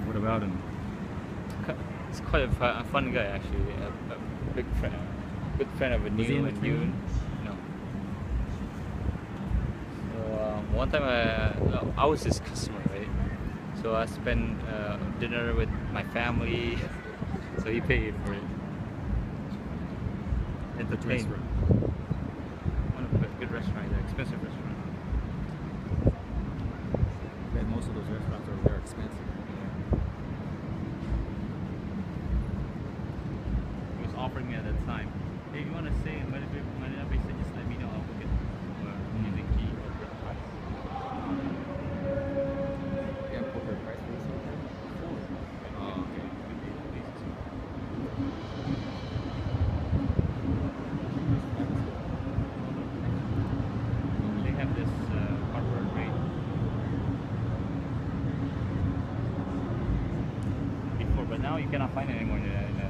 What about him? He's quite a fun guy actually. A big friend, good friend of a Was he in new the and you. No. So one time I was his customer, right? So I spent dinner with my family. So he paid for it. Entertained. Restaurant. One of the good restaurants, an expensive restaurant. I bet most of those restaurants are very expensive. He was offering me at that time, hey, you want to stay in Marina Bay Sands, just let me know, I'll book it. Or give the key or the price. Yeah, put their price for this hotel? Oh, okay. They have this corporate rate. Before, but now you cannot find it anymore in the